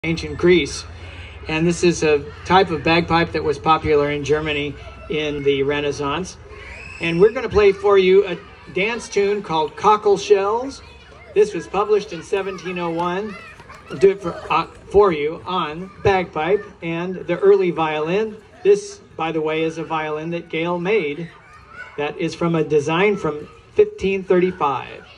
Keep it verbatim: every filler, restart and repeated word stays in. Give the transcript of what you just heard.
ancient Greece. And this is a type of bagpipe that was popular in Germany in the Renaissance. And we're going to play for you a dance tune called Cockle Shells. This was published in seventeen oh one. I'll do it for, uh, for you on bagpipe and the early violin. This, by the way, is a violin that Gale made that is from a design from fifteen thirty-five.